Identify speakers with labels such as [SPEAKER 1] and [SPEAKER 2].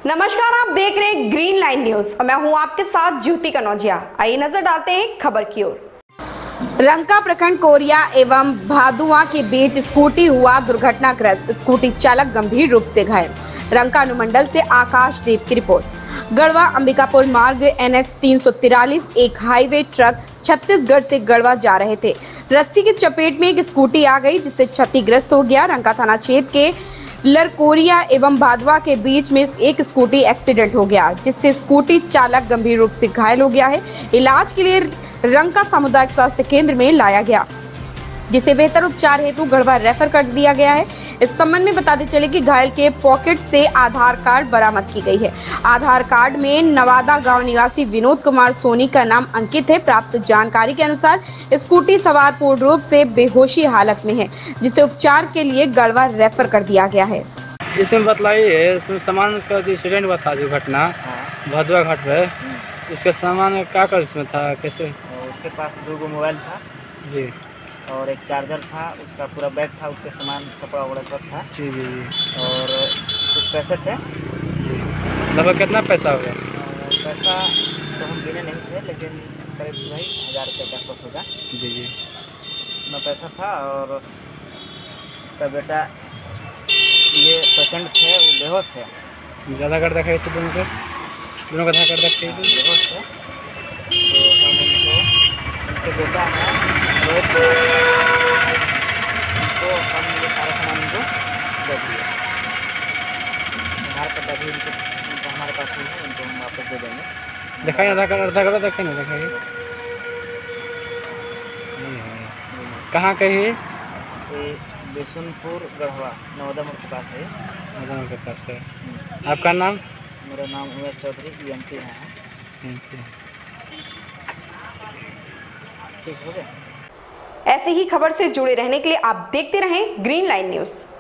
[SPEAKER 1] नमस्कार, आप देख रहे हैं ग्रीन लाइन न्यूज और मैं हूं आपके साथ ज्योति कनौजिया। आइए नजर डालते हैं खबर की ओर। रंका प्रखंड कोरिया एवं भादुआ के बीच स्कूटी हुआ दुर्घटनाग्रस्त, स्कूटी चालक गंभीर रूप से घायल। रंका अनुमंडल से आकाश देव की रिपोर्ट। गढ़वा अंबिकापुर मार्ग NH 343 एक हाईवे ट्रक छत्तीसगढ़ से गढ़वा जा रहे थे। रस्सी की चपेट में एक स्कूटी आ गई जिससे क्षतिग्रस्त हो गया। रंका थाना क्षेत्र के लरकोरिया एवं भादुआ के बीच में एक स्कूटी एक्सीडेंट हो गया जिससे स्कूटी चालक गंभीर रूप से घायल हो गया है। इलाज के लिए रंका सामुदायिक स्वास्थ्य केंद्र में लाया गया जिसे बेहतर उपचार हेतु गढ़वा रेफर कर दिया गया है। इस संबंध में बताते चले कि घायल के पॉकेट से आधार कार्ड बरामद की गई है। आधार कार्ड में नवादा गांव निवासी विनोद कुमार सोनी का नाम अंकित है। प्राप्त जानकारी के अनुसार स्कूटी सवार पूर्ण रूप से बेहोशी हालत में है जिसे उपचार के लिए गढ़वा रेफर कर दिया गया है।
[SPEAKER 2] इसमें बतलाइए, इसमें सामान उसका जो एक्सीडेंट हुआ था, जो घटना भदुआ घाट पे, उसका सामान क्या कर इसमें था, कैसे?
[SPEAKER 3] उसके पास 2 मोबाइल था
[SPEAKER 2] जी,
[SPEAKER 3] और एक चार्जर था, उसका पूरा बैग था, उसके सामान कपड़ा वगैरह सब था
[SPEAKER 2] जी जी जी।
[SPEAKER 3] और कुछ पैसे थे।
[SPEAKER 2] लगभग कितना पैसा हो गया?
[SPEAKER 3] पैसा तो हम गिने नहीं थे, लेकिन करीब वही 1000 रुपये के आसपास होगा।
[SPEAKER 2] जी जी।
[SPEAKER 3] इतना पैसा था और उसका बेटा ये पेशेंट थे, वो बेहोश थे।
[SPEAKER 2] ज़्यादा कर दिखाई थे दोनों का आधार कार्ड दिखाई थे,
[SPEAKER 3] बेहोश थे। तो हम उनको, उनके बेटा है रोहित, उनको हम ये सारा सामान उनको दे दिए। आधार कार्ड अभी उनको हमारे पास नहीं है, उनको हम वापस दे देंगे।
[SPEAKER 2] दिखाइए आधार कार्ड दिखाइए ना, दिखाइए। कहाँ का है?
[SPEAKER 3] ये बिशुनपुर गढ़वा नवदा मोड़ के पास है।
[SPEAKER 2] नवदा के पास है। आपका नाम?
[SPEAKER 3] मेरा नाम उमेश चौधरी EMT है। ठीक हो गया।
[SPEAKER 1] ऐसी ही खबर से जुड़े रहने के लिए आप देखते रहें ग्रीन लाइन न्यूज।